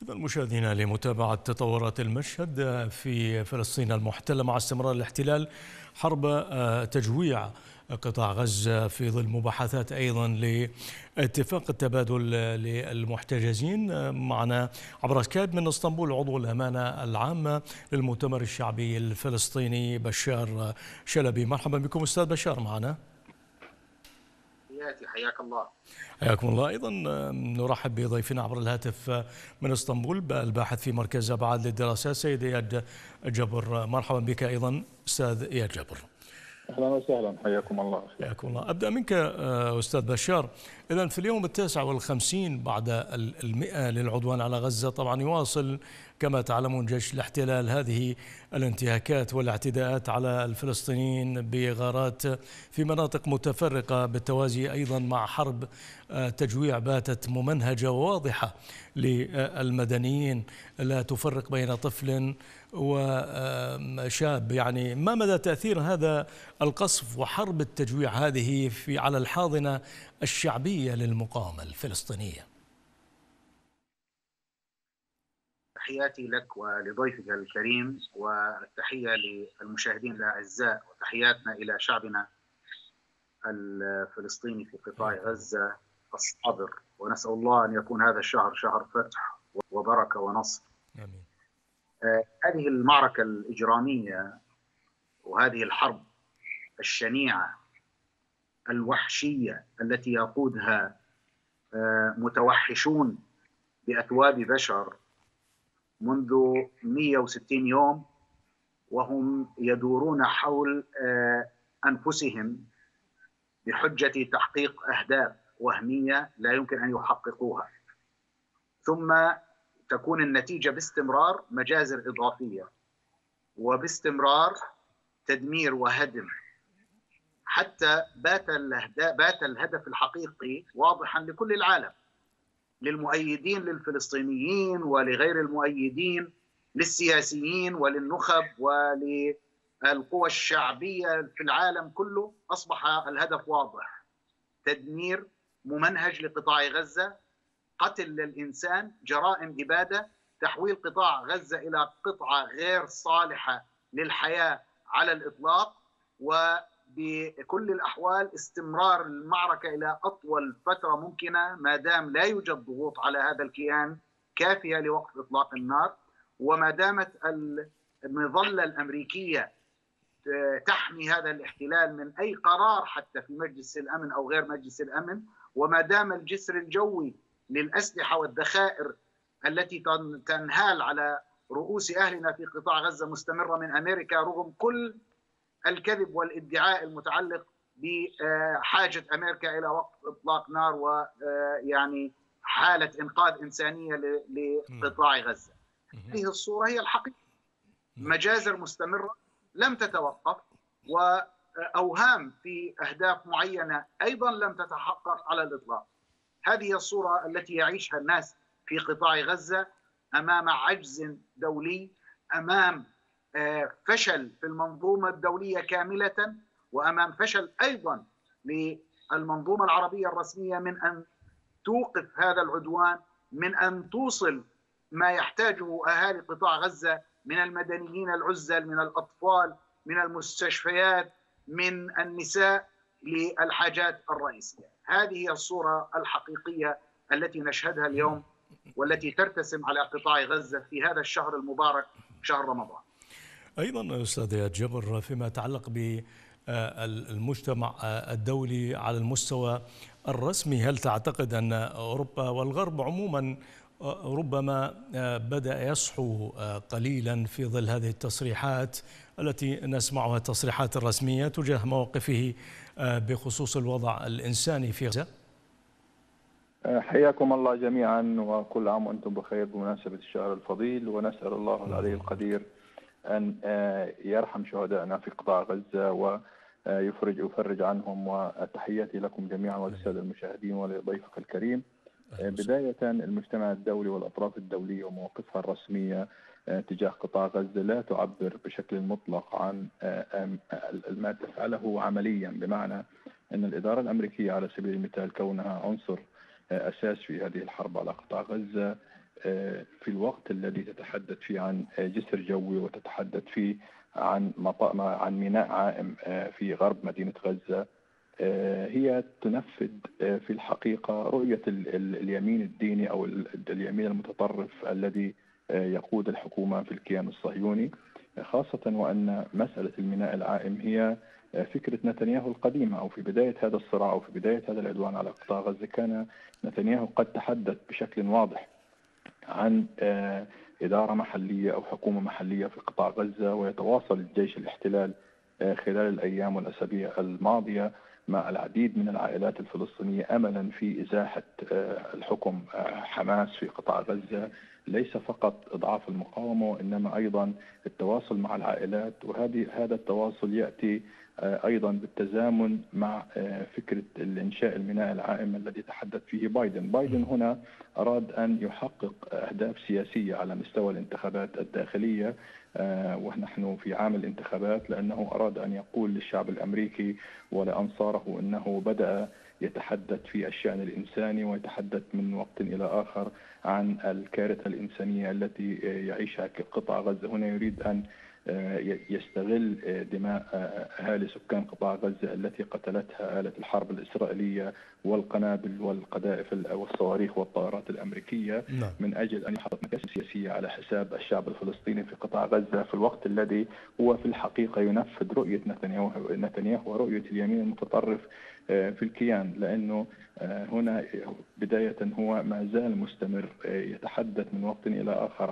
إذا مشاهدينا لمتابعة تطورات المشهد في فلسطين المحتلة مع استمرار الاحتلال حرب تجويع قطاع غزة في ظل مباحثات أيضا لاتفاق التبادل للمحتجزين. معنا عبر سكايب من اسطنبول عضو الأمانة العامة للمؤتمر الشعبي الفلسطيني بشار شلبي. مرحبا بكم أستاذ بشار معنا. حياك الله. حياكم الله. أيضا نرحب بضيفنا عبر الهاتف من اسطنبول الباحث في مركز أبعاد للدراسات سيد إياد جبر. مرحبا بك أيضا أستاذ إياد جبر. أهلا وسهلا، حياكم الله. حياكم الله. أبدأ منك أستاذ بشار. إذا في اليوم 59 بعد 100 للعدوان على غزة، طبعا يواصل كما تعلمون جيش الاحتلال هذه الانتهاكات والاعتداءات على الفلسطينيين بغارات في مناطق متفرقة، بالتوازي أيضا مع حرب تجويع باتت ممنهجة وواضحة للمدنيين، لا تفرق بين طفل وشاب. يعني ما مدى تأثير هذا القصف وحرب التجويع هذه على الحاضنة الشعبية للمقاومة الفلسطينية؟ تحياتي لك ولضيفك الكريم، والتحية للمشاهدين الأعزاء، وتحياتنا إلى شعبنا الفلسطيني في قطاع غزة الصابر، ونسأل الله أن يكون هذا الشهر شهر فتح وبركة ونصر. آمين. هذه المعركة الإجرامية وهذه الحرب الشنيعة الوحشية التي يقودها متوحشون بأثواب بشر منذ 160 يوم، وهم يدورون حول أنفسهم بحجة تحقيق أهداف وهمية لا يمكن أن يحققوها، ثم تكون النتيجة باستمرار مجازر إضافية وباستمرار تدمير وهدم، حتى بات الهدف الحقيقي واضحا لكل العالم، للمؤيدين للفلسطينيين ولغير المؤيدين، للسياسيين وللنخب وللقوى الشعبية في العالم كله. أصبح الهدف واضح: تدمير ممنهج لقطاع غزة، قتل للإنسان، جرائم إبادة، تحويل قطاع غزة إلى قطعة غير صالحة للحياة على الإطلاق، وبكل الأحوال استمرار المعركة إلى أطول فترة ممكنة ما دام لا يوجد ضغوط على هذا الكيان كافية لوقف إطلاق النار، وما دامت المظلة الأمريكية تحمي هذا الاحتلال من أي قرار حتى في مجلس الأمن أو غير مجلس الأمن، وما دام الجسر الجوي للأسلحة والذخائر التي تنهال على رؤوس أهلنا في قطاع غزة مستمرة من أمريكا، رغم كل الكذب والادعاء المتعلق بحاجة أمريكا إلى وقف إطلاق نار ويعني حالة إنقاذ إنسانية لقطاع غزة. هذه الصورة هي الحقيقة. مجازر مستمرة لم تتوقف، وأوهام في أهداف معينة أيضا لم تتحقق على الإطلاق. هذه الصورة التي يعيشها الناس في قطاع غزة أمام عجز دولي، أمام فشل في المنظومة الدولية كاملة، وأمام فشل أيضا للمنظومة العربية الرسمية من أن توقف هذا العدوان، من أن توصل ما يحتاجه أهالي قطاع غزة من المدنيين العزل، من الأطفال، من المستشفيات، من النساء، للحاجات الرئيسية. هذه هي الصورة الحقيقية التي نشهدها اليوم والتي ترتسم على قطاع غزة في هذا الشهر المبارك، شهر رمضان. أيضا أستاذ إياد جبر، فيما يتعلق بالمجتمع الدولي على المستوى الرسمي، هل تعتقد أن أوروبا والغرب عموما ربما بدأ يصحو قليلا في ظل هذه التصريحات التي نسمعها، التصريحات الرسمية تجاه موقفه بخصوص الوضع الإنساني في غزة؟ حياكم الله جميعا، وكل عام وأنتم بخير بمناسبة الشهر الفضيل، ونسأل الله العلي القدير أن يرحم شهدائنا في قطاع غزة ويفرج عنهم. وتحياتي لكم جميعا وللسادة المشاهدين ولضيفك الكريم. بداية، المجتمع الدولي والأطراف الدولية ومواقفها الرسمية تجاه قطاع غزة لا تعبر بشكل مطلق عن ما تفعله عمليا، بمعنى أن الإدارة الأمريكية على سبيل المثال كونها عنصر أساس في هذه الحرب على قطاع غزة في الوقت الذي تتحدث فيه عن جسر جوي وتتحدث فيه عن ميناء عائم في غرب مدينة غزة، هي تنفذ في الحقيقة رؤية اليمين الديني أو اليمين المتطرف الذي يقود الحكومة في الكيان الصهيوني، خاصة وأن مسألة الميناء العائم هي فكرة نتنياهو القديمة. أو في بداية هذا الصراع أو في بداية هذا العدوان على قطاع غزة كان نتنياهو قد تحدث بشكل واضح عن إدارة محلية أو حكومة محلية في قطاع غزة، ويتواصل الجيش الاحتلال خلال الأيام والأسابيع الماضية مع العديد من العائلات الفلسطينية أملا في إزاحة الحكم حماس في قطاع غزة، ليس فقط إضعاف المقاومة وإنما أيضا التواصل مع العائلات. هذا التواصل يأتي أيضا بالتزامن مع فكرة الإنشاء الميناء العائم الذي تحدث فيه بايدن هنا أراد أن يحقق أهداف سياسية على مستوى الانتخابات الداخلية، ونحن في عام الانتخابات، لأنه أراد أن يقول للشعب الأمريكي ولأنصاره أنه بدأ يتحدث في الشأن الإنساني ويتحدث من وقت إلى آخر عن الكارثة الإنسانية التي يعيشها قطاع غزة. هنا يريد أن يستغل دماء أهالي سكان قطاع غزة التي قتلتها آلة الحرب الإسرائيلية والقنابل والقذائف والصواريخ والطائرات الأمريكية من أجل أن يحقق مكاسب سياسية على حساب الشعب الفلسطيني في قطاع غزة، في الوقت الذي هو في الحقيقة ينفذ رؤية نتنياهو ورؤية اليمين المتطرف في الكيان. لأنه هنا بداية هو ما زال مستمر يتحدث من وقت إلى آخر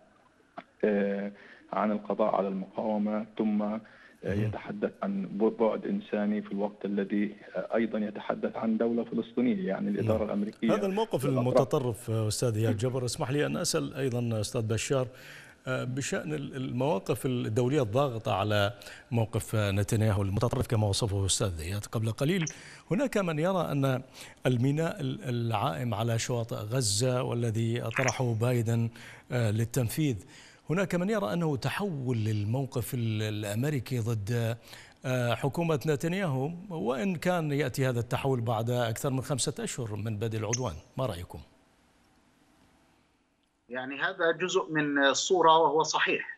عن القضاء على المقاومة، ثم يتحدث عن بعد إنساني في الوقت الذي أيضا يتحدث عن دولة فلسطينية، يعني الإدارة الأمريكية. هذا الموقف المتطرف أستاذ إياد جبر، اسمح لي أن أسأل أيضا أستاذ بشار بشأن المواقف الدولية الضاغطة على موقف نتنياهو المتطرف كما وصفه أستاذ إياد قبل قليل. هناك من يرى أن الميناء العائم على شواطئ غزة والذي طرحه بايدن للتنفيذ، هناك من يرى أنه تحول للموقف الأمريكي ضد حكومة نتنياهو، وإن كان يأتي هذا التحول بعد أكثر من 5 أشهر من بدء العدوان. ما رأيكم؟ يعني هذا جزء من الصورة وهو صحيح،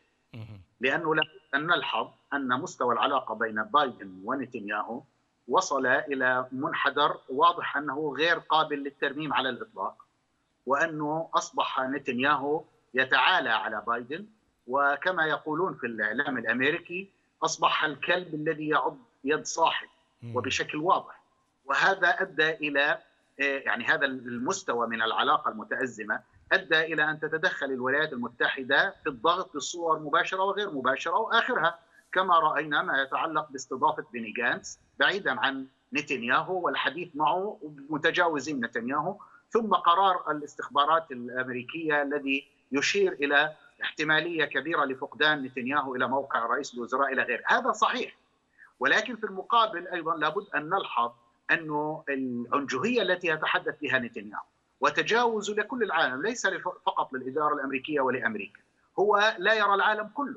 لأنه لابد أن نلحظ أن مستوى العلاقة بين بايدن ونتنياهو وصل إلى منحدر واضح أنه غير قابل للترميم على الإطلاق، وأنه أصبح نتنياهو يتعالى على بايدن، وكما يقولون في الإعلام الأمريكي أصبح الكلب الذي يعض يد صاحب وبشكل واضح. وهذا أدى إلى يعني هذا المستوى من العلاقة المتأزمة أدى إلى أن تتدخل الولايات المتحدة في الضغط بصور مباشرة وغير مباشرة، وآخرها كما رأينا ما يتعلق باستضافة بيني جانتس بعيدا عن نتنياهو والحديث معه متجاوزين نتنياهو، ثم قرار الاستخبارات الأمريكية الذي يشير إلى احتمالية كبيرة لفقدان نتنياهو إلى موقع رئيس الوزراء إلى غيره. هذا صحيح، ولكن في المقابل أيضا لابد أن نلحظ أنه العنجهية التي يتحدث بها نتنياهو وتجاوز لكل العالم، ليس فقط للإدارة الأمريكية ولأمريكا، هو لا يرى العالم كله.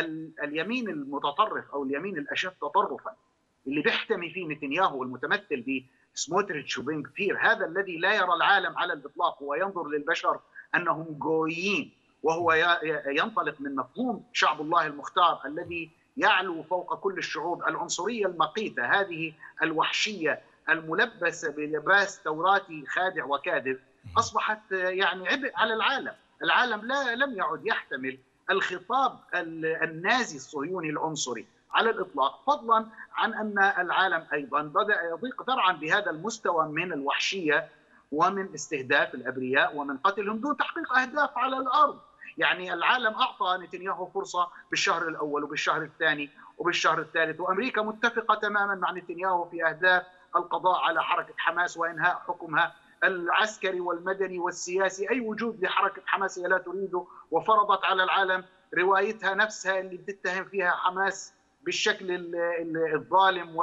اليمين المتطرف أو اليمين الأشد تطرفا اللي بيحتمي فيه نتنياهو والمتمثل بسموتريتش وبن كفير، هذا الذي لا يرى العالم على الإطلاق، وينظر للبشر أنهم جويين، وهو ينطلق من مفهوم شعب الله المختار الذي يعلو فوق كل الشعوب. العنصرية المقيتة هذه الوحشية الملبسة بلباس توراتي خادع وكاذب أصبحت يعني عبء على العالم. العالم لم يعد يحتمل الخطاب النازي الصهيوني العنصري على الإطلاق، فضلا عن أن العالم أيضا بدأ يضيق ذرعا بهذا المستوى من الوحشية ومن استهداف الأبرياء ومن قتلهم دون تحقيق أهداف على الأرض. يعني العالم أعطى نتنياهو فرصة بالشهر الأول وبالشهر الثاني وبالشهر الثالث، وأمريكا متفقة تماما مع نتنياهو في أهداف القضاء على حركة حماس وإنهاء حكمها العسكري والمدني والسياسي. أي وجود لحركة حماس هي لا تريده، وفرضت على العالم روايتها نفسها اللي بتتهم فيها حماس بالشكل الظالم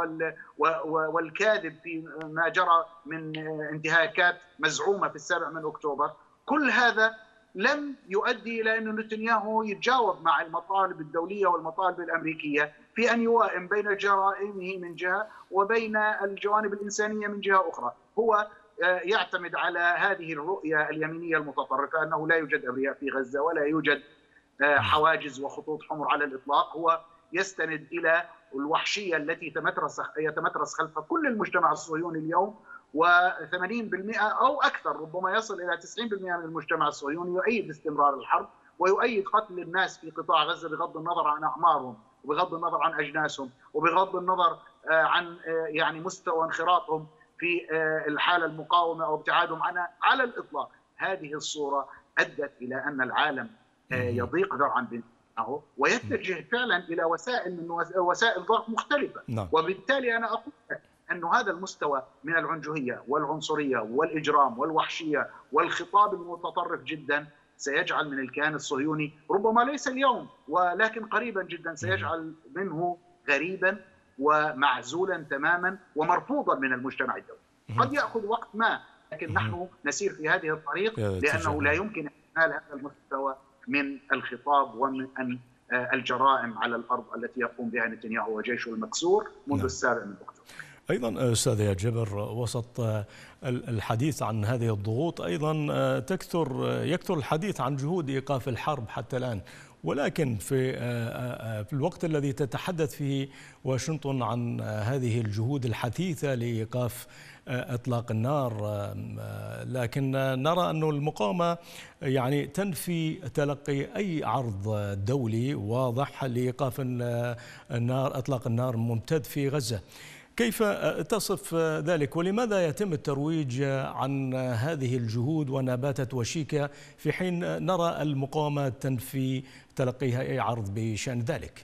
والكاذب في ما جرى من انتهاكات مزعومة في 7 أكتوبر. كل هذا لم يؤدي إلى أن نتنياهو يتجاوب مع المطالب الدولية والمطالب الأمريكية في أن يوائم بين جرائمه من جهة وبين الجوانب الإنسانية من جهة أخرى. هو يعتمد على هذه الرؤية اليمينية المتطرفة أنه لا يوجد أبرياء في غزة ولا يوجد حواجز وخطوط حمر على الإطلاق. هو يستند إلى الوحشية التي يتمترس خلف كل المجتمع الصهيوني اليوم، و80% أو أكثر ربما يصل إلى 90% من المجتمع الصهيوني يؤيد استمرار الحرب ويؤيد قتل الناس في قطاع غزة بغض النظر عن أعمارهم وبغض النظر عن أجناسهم وبغض النظر عن يعني مستوى انخراطهم في الحالة المقاومة أو ابتعادهم عنها على الإطلاق. هذه الصورة أدت إلى أن العالم يضيق ذرعا بينه ويتجه فعلا إلى وسائل ضغط مختلفة. وبالتالي أنا أقول أن هذا المستوى من العنجهية والعنصرية والإجرام والوحشية والخطاب المتطرف جدا سيجعل من الكيان الصهيوني ربما ليس اليوم ولكن قريبا جدا سيجعل منه غريبا ومعزولا تماما ومرفوضا من المجتمع الدولي. قد يأخذ وقت ما، لكن نحن نسير في هذه الطريق لأنه لا يمكن إحمال هذا المستوى من الخطاب ومن الجرائم على الأرض التي يقوم بها نتنياهو وجيشه المكسور منذ السابع من أكتوبر. أيضا أستاذ يا جبر، وسط الحديث عن هذه الضغوط أيضا يكثر الحديث عن جهود إيقاف الحرب حتى الآن، ولكن في الوقت الذي تتحدث فيه واشنطن عن هذه الجهود الحثيثة لإيقاف إطلاق النار، لكن نرى أن المقاومة يعني تنفي تلقي أي عرض دولي واضح لإيقاف النار، إطلاق النار ممتد في غزة. كيف تصف ذلك ولماذا يتم الترويج عن هذه الجهود ونباتت وشيكة في حين نرى المقاومة تنفي تلقيها أي عرض بشأن ذلك؟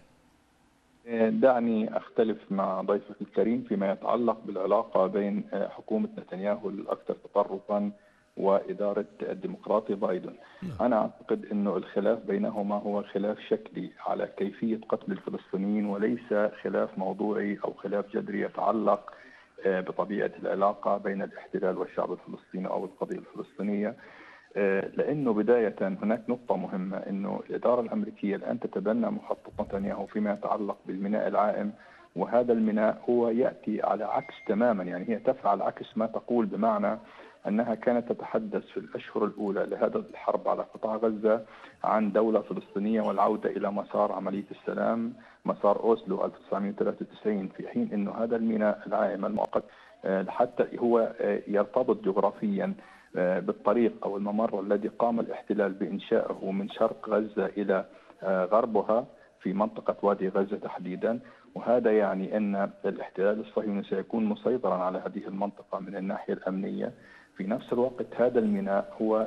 دعني أختلف مع ضيفك الكريم فيما يتعلق بالعلاقة بين حكومة نتنياهو الأكثر تطرفا وإدارة الديمقراطي بايدن. أنا أعتقد أنه الخلاف بينهما هو خلاف شكلي على كيفية قتل الفلسطينيين وليس خلاف موضوعي أو خلاف جذري يتعلق بطبيعة العلاقة بين الاحتلال والشعب الفلسطيني أو القضية الفلسطينية. لأنه بداية هناك نقطة مهمة، أنه الإدارة الأمريكية الآن تتبنى مخطط نتنياهو فيما يتعلق بالميناء العائم، وهذا الميناء هو يأتي على عكس تماما، يعني هي تفعل عكس ما تقول، بمعنى أنها كانت تتحدث في الأشهر الأولى لهذا الحرب على قطاع غزة عن دولة فلسطينية والعودة إلى مسار عملية السلام، مسار أوسلو 1993، في حين أنه هذا الميناء العائم المؤقت حتى هو يرتبط جغرافيا بالطريق أو الممر الذي قام الاحتلال بإنشائه من شرق غزة إلى غربها في منطقة وادي غزة تحديدا، وهذا يعني أن الاحتلال الصهيوني سيكون مسيطرا على هذه المنطقة من الناحية الأمنية. في نفس الوقت هذا الميناء هو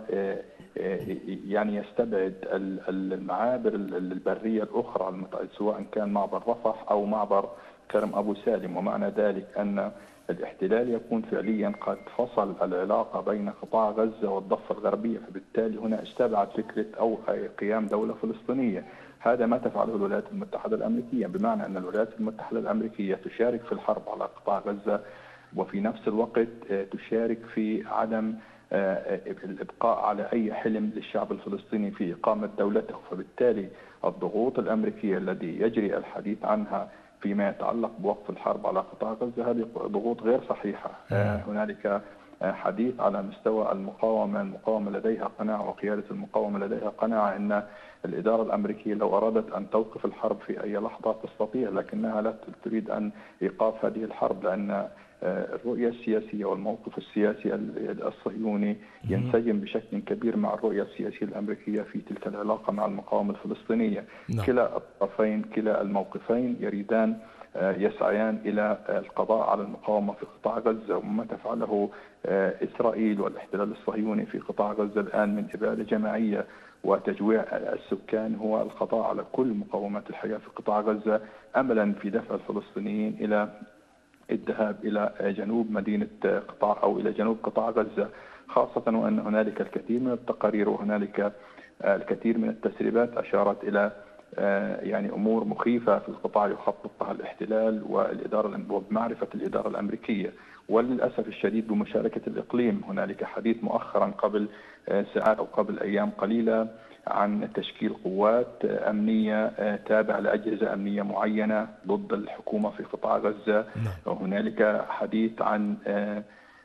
يعني يستبعد المعابر البرية الأخرى سواء كان معبر رفح أو معبر كرم أبو سالم، ومعنى ذلك أن الاحتلال يكون فعليا قد فصل العلاقة بين قطاع غزة والضفة الغربية، فبالتالي هنا استبعد فكرة أو قيام دولة فلسطينية. هذا ما تفعله الولايات المتحدة الأمريكية، بمعنى أن الولايات المتحدة الأمريكية تشارك في الحرب على قطاع غزة وفي نفس الوقت تشارك في عدم الإبقاء على أي حلم للشعب الفلسطيني في إقامة دولته. فبالتالي الضغوط الأمريكية التي يجري الحديث عنها فيما يتعلق بوقف الحرب على قطاع غزة هذه ضغوط غير صحيحة. هنالك حديث على مستوى المقاومة لديها قناعة وقيادة المقاومة لديها قناعة أن الإدارة الأمريكية لو أرادت أن توقف الحرب في أي لحظة تستطيع، لكنها لا تريد أن إيقاف هذه الحرب، لأن الرؤية السياسية والموقف السياسي الصهيوني ينسجم بشكل كبير مع الرؤية السياسية الأمريكية في تلك العلاقة مع المقاومة الفلسطينية. كلا الطرفين كلا الموقفين يريدان يسعيان إلى القضاء على المقاومة في قطاع غزة، وما تفعله إسرائيل والاحتلال الصهيوني في قطاع غزة الآن من إبادة جماعية وتجويع السكان هو القضاء على كل مقومات الحياة في قطاع غزة، أملا في دفع الفلسطينيين إلى الذهاب إلى جنوب مدينة قطاع أو إلى جنوب قطاع غزة، خاصة وأن هنالك الكثير من التقارير وهنالك الكثير من التسريبات أشارت إلى يعني أمور مخيفة في القطاع يخططها الاحتلال والإدارة وبمعرفة الإدارة الأمريكية، وللأسف الشديد بمشاركة الإقليم. هنالك حديث مؤخرا قبل ساعات أو قبل أيام قليلة عن تشكيل قوات أمنية تابعة لأجهزة أمنية معينة ضد الحكومة في قطاع غزة. وهنالك حديث عن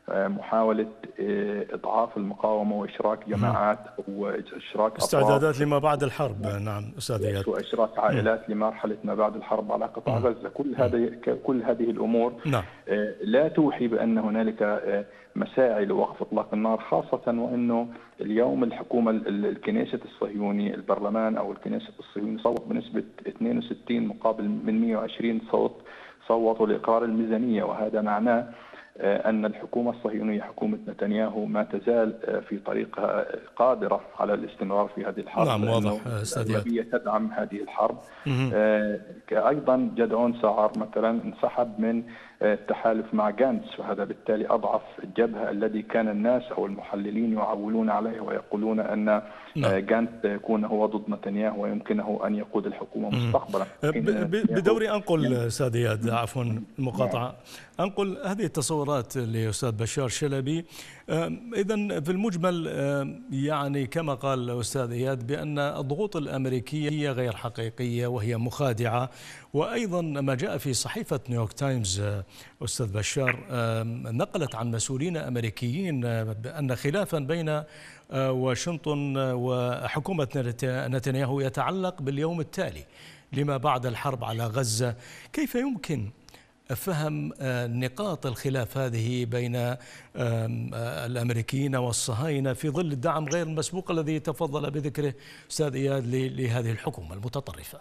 محاولة إضعاف المقاومة وإشراك جماعات وإشراك استعدادات لما بعد الحرب. نعم أستاذ إياد. وإشراك عائلات لمرحلة ما بعد الحرب على قطاع غزة. كل هذه الأمور نعم. لا توحي بأن هنالك مساعي لوقف إطلاق النار، خاصة وأنه اليوم الحكومة الكنيسة الصهيوني البرلمان أو الكنيسة الصهيوني صوت بنسبة 62 مقابل من 120 صوت صوتوا لإقرار الميزانية، وهذا معناه أن الحكومة الصهيونية حكومة نتنياهو ما تزال في طريقها قادرة على الاستمرار في هذه الحرب. نعم واضح الأغلبية تدعم هذه الحرب. أيضا جدعون سعر مثلا انسحب من التحالف مع جانتس، وهذا بالتالي أضعف الجبهة الذي كان الناس أو المحللين يعولون عليه ويقولون أن جانتس يكون هو ضد نتنياهو ويمكنه أن يقود الحكومة مستقبلا. بدوري أنقل أستاذ إياد، عفوا المقاطعة، أنقل هذه التصورات لأستاذ بشار شلبي. إذن في المجمل يعني كما قال الأستاذ إياد بأن الضغوط الأمريكية هي غير حقيقية وهي مخادعة، وأيضا ما جاء في صحيفة نيويورك تايمز أستاذ بشار نقلت عن مسؤولين أمريكيين بأن خلافا بين واشنطن وحكومة نتنياهو يتعلق باليوم التالي لما بعد الحرب على غزة. كيف يمكن فهم نقاط الخلاف هذه بين الأمريكيين والصهاينة في ظل الدعم غير المسبوق الذي تفضل بذكره أستاذ إياد لهذه الحكومة المتطرفة؟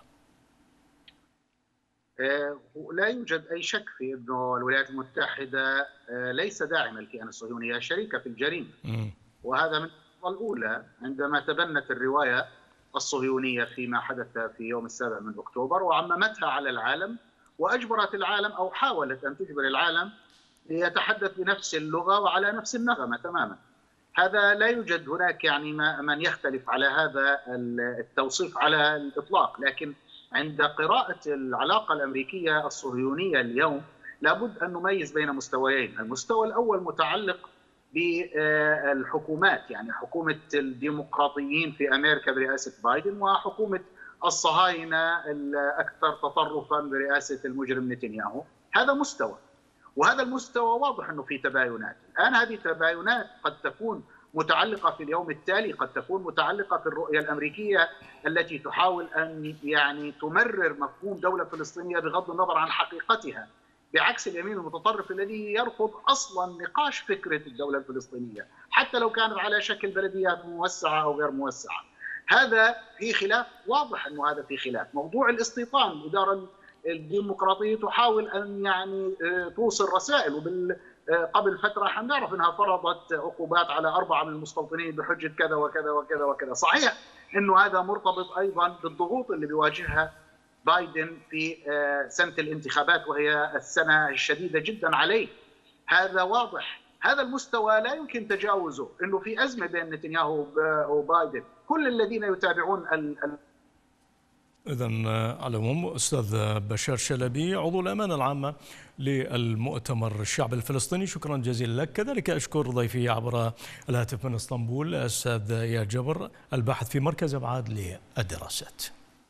لا يوجد أي شك في أنه الولايات المتحدة ليس داعمة للكيان الصهيوني، هي شريكة في الجريمة. وهذا من الأولى عندما تبنت الرواية الصهيونية فيما حدث في يوم 7 أكتوبر وعممتها على العالم وأجبرت العالم أو حاولت أن تجبر العالم ليتحدث بنفس اللغة وعلى نفس النغمة تماما. هذا لا يوجد هناك يعني من يختلف على هذا التوصيف على الإطلاق، لكن عند قراءة العلاقة الأمريكية الصهيونية اليوم لابد أن نميز بين مستويين. المستوى الأول متعلق بالحكومات، يعني حكومة الديمقراطيين في أمريكا برئاسة بايدن وحكومة الصهاينة الأكثر تطرفا برئاسة المجرم نتنياهو. هذا مستوى، وهذا المستوى واضح أنه في تباينات. الآن هذه التباينات قد تكون متعلقة في اليوم التالي، قد تكون متعلقة في الرؤية الأمريكية التي تحاول أن يعني تمرر مفهوم دولة فلسطينية بغض النظر عن حقيقتها، بعكس اليمين المتطرف الذي يرفض أصلا نقاش فكرة الدولة الفلسطينية حتى لو كانت على شكل بلديات موسعة أو غير موسعة. هذا في خلاف، واضح أنه هذا في خلاف. موضوع الاستيطان، الإدارة الديمقراطية تحاول أن يعني توصل رسائل، قبل فترة حنعرف أنها فرضت عقوبات على 4 من المستوطنين بحجة كذا وكذا وكذا وكذا. صحيح أنه هذا مرتبط أيضا بالضغوط اللي بيواجهها بايدن في سنة الانتخابات وهي السنة الشديدة جدا عليه. هذا واضح. هذا المستوى لا يمكن تجاوزه، أنه في أزمة بين نتنياهو وبايدن. كل الذين يتابعون إذن على العموم أستاذ بشار شلبي عضو الأمانة العامة للمؤتمر الشعب الفلسطيني، شكرا جزيلا لك. كذلك أشكر ضيفي عبر الهاتف من اسطنبول الأستاذ إياد جبر الباحث في مركز أبعاد للدراسات.